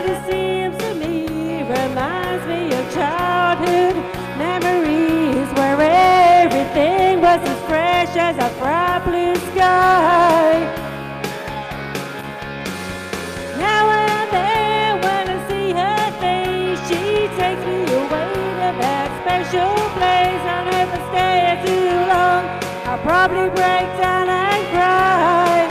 but it seems to me reminds me of childhood memories where everything was as fresh as a bright blue sky. Now and then when I see her face, she takes me away to that special place. I'll never stay too long, I'll probably break down and cry.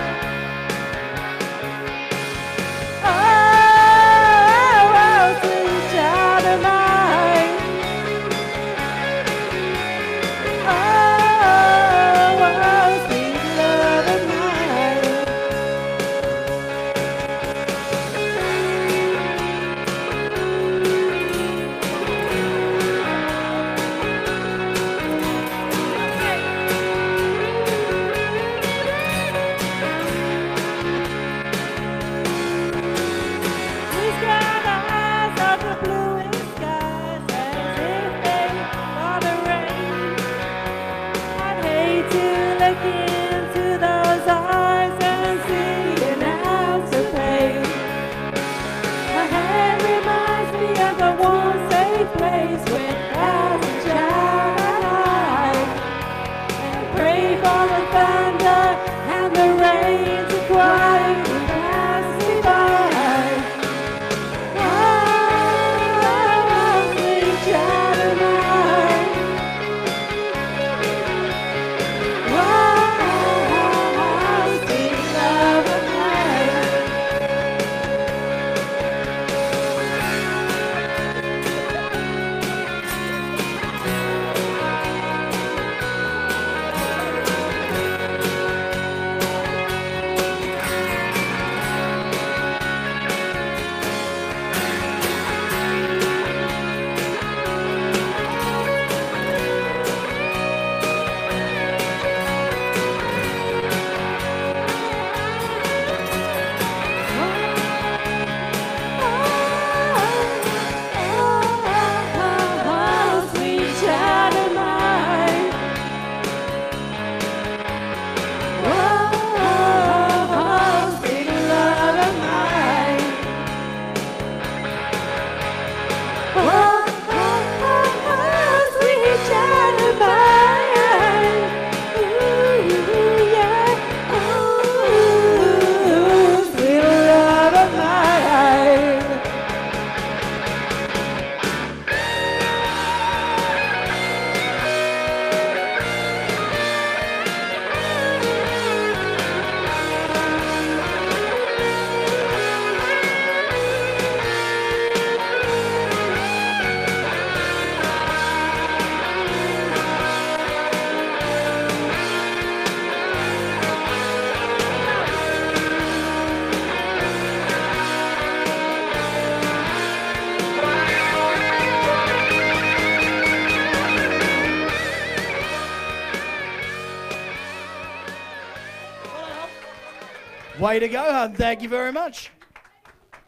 Way to go, hun. Thank you very much.